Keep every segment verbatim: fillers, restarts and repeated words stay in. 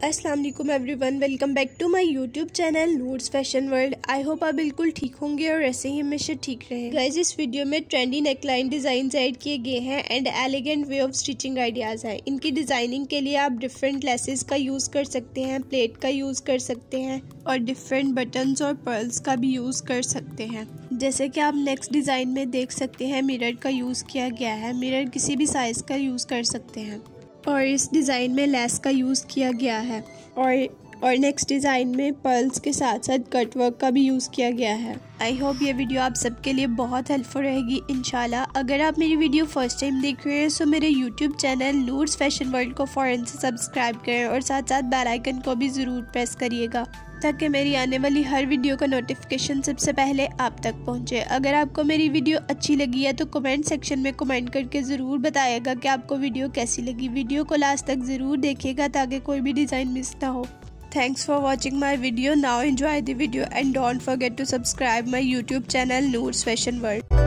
अस्सलाम वालेकुम everyone, welcome back to my YouTube channel Noor's fashion world. I hope आप बिल्कुल ठीक होंगे और ऐसे ही हमेशा ठीक रहें। गाइस, इस वीडियो में ट्रेंडी नेकलाइन डिज़ाइन ऐड किए गए हैं and elegant way of stitching ideas हैं। इनकी डिज़ाइनिंग के लिए आप डिफरेंट लेसेस का यूज़ कर सकते हैं, प्लेट का यूज़ कर सकते हैं और डिफरेंट बटन्स और पर्ल्स का भी यूज़ कर सकते हैं। जैसे कि आप नेक्स्ट डिज़ाइन में देख सकते हैं, मिरर का यूज़ किया गया है। मिरर किसी भी साइज़ का यूज़ कर सकते हैं और इस डिज़ाइन में लेस का यूज़ किया गया है और और नेक्स्ट डिज़ाइन में पर्ल्स के साथ साथ कट वर्क का भी यूज़ किया गया है। आई होप ये वीडियो आप सबके लिए बहुत हेल्पफुल रहेगी इंशाल्लाह। अगर आप मेरी वीडियो फर्स्ट टाइम देख रहे हैं तो मेरे YouTube channel Noor's fashion world को फ़ौरन से सब्सक्राइब करें और साथ साथ बेल आइकन को भी ज़रूर प्रेस करिएगा ताकि मेरी आने वाली हर वीडियो का नोटिफिकेशन सबसे पहले आप तक पहुंचे। अगर आपको मेरी वीडियो अच्छी लगी है तो कमेंट सेक्शन में कमेंट करके ज़रूर बताइएगा कि आपको वीडियो कैसी लगी। वीडियो को लास्ट तक ज़रूर देखिएगा ताकि कोई भी डिज़ाइन मिस ना हो। Thanks for watching my video. Now enjoy the video and don't forget to subscribe my YouTube channel Noor's Fashion World.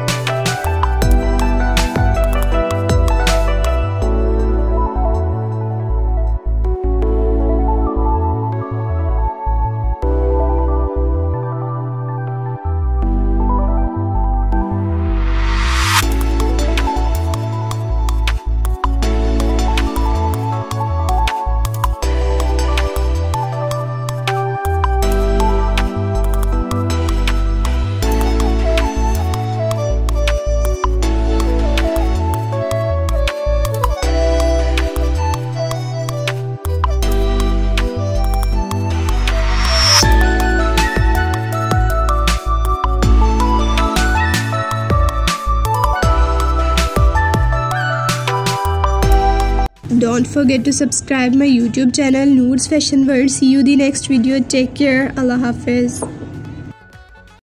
Don't forget to subscribe my YouTube channel Noor's Fashion World. See you the next video. Take care. Allah Hafiz.